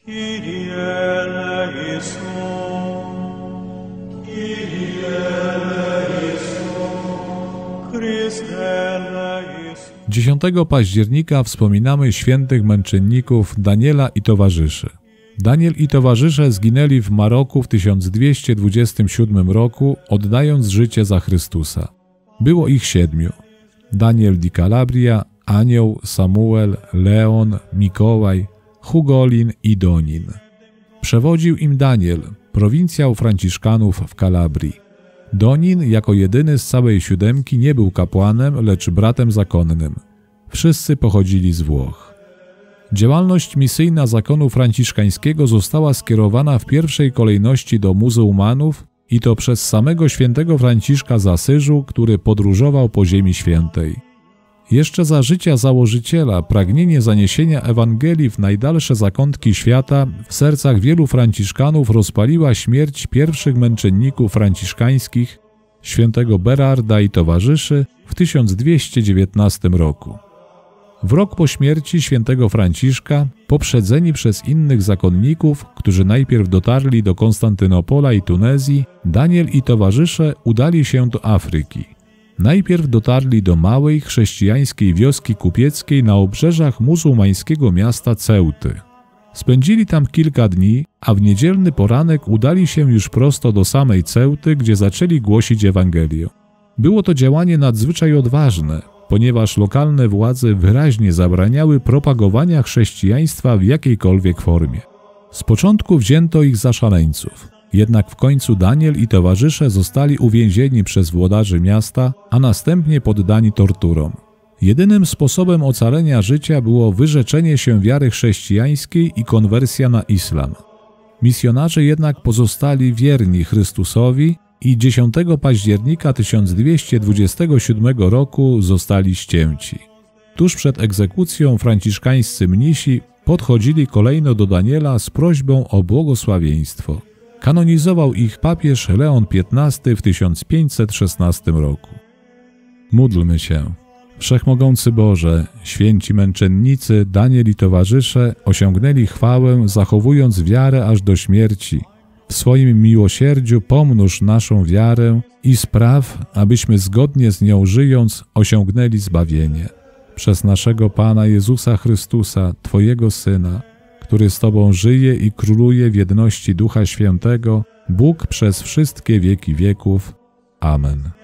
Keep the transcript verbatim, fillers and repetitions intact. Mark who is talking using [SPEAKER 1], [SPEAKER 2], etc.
[SPEAKER 1] Kyrie eleison, Kyrie eleison, Chryste eleison.
[SPEAKER 2] dziesiątego października wspominamy świętych męczenników Daniela i towarzyszy. Daniel i towarzysze zginęli w Maroku w tysiąc dwieście dwudziestym siódmym roku, oddając życie za Chrystusa. Było ich siedmiu. Daniel di Calabria, Anioł, Samuel, Leon, Mikołaj, Hugolin i Donin. Przewodził im Daniel, prowincjał franciszkanów w Kalabrii. Donin jako jedyny z całej siódemki nie był kapłanem, lecz bratem zakonnym. Wszyscy pochodzili z Włoch. Działalność misyjna zakonu franciszkańskiego została skierowana w pierwszej kolejności do muzułmanów i to przez samego świętego Franciszka z Asyżu, który podróżował po Ziemi Świętej. Jeszcze za życia założyciela pragnienie zaniesienia Ewangelii w najdalsze zakątki świata w sercach wielu franciszkanów rozpaliła śmierć pierwszych męczenników franciszkańskich, świętego Berarda i towarzyszy, w tysiąc dwieście dziewiętnastym roku. W rok po śmierci świętego Franciszka, poprzedzeni przez innych zakonników, którzy najpierw dotarli do Konstantynopola i Tunezji, Daniel i towarzysze udali się do Afryki. Najpierw dotarli do małej, chrześcijańskiej wioski kupieckiej na obrzeżach muzułmańskiego miasta Ceuty. Spędzili tam kilka dni, a w niedzielny poranek udali się już prosto do samej Ceuty, gdzie zaczęli głosić Ewangelię. Było to działanie nadzwyczaj odważne, ponieważ lokalne władze wyraźnie zabraniały propagowania chrześcijaństwa w jakiejkolwiek formie. Z początku wzięto ich za szaleńców. Jednak w końcu Daniel i towarzysze zostali uwięzieni przez włodarzy miasta, a następnie poddani torturom. Jedynym sposobem ocalenia życia było wyrzeczenie się wiary chrześcijańskiej i konwersja na islam. Misjonarze jednak pozostali wierni Chrystusowi i dziesiątego października tysiąc dwieście dwudziestego siódmego roku zostali ścięci. Tuż przed egzekucją franciszkańscy mnisi podchodzili kolejno do Daniela z prośbą o błogosławieństwo. Kanonizował ich papież Leon piętnasty w tysiąc pięćset szesnastym roku. Módlmy się. Wszechmogący Boże, święci męczennicy Daniel i towarzysze osiągnęli chwałę, zachowując wiarę aż do śmierci. W swoim miłosierdziu pomnóż naszą wiarę i spraw, abyśmy zgodnie z nią żyjąc osiągnęli zbawienie. Przez naszego Pana Jezusa Chrystusa, Twojego Syna, który z Tobą żyje i króluje w jedności Ducha Świętego, Bóg przez wszystkie wieki wieków. Amen.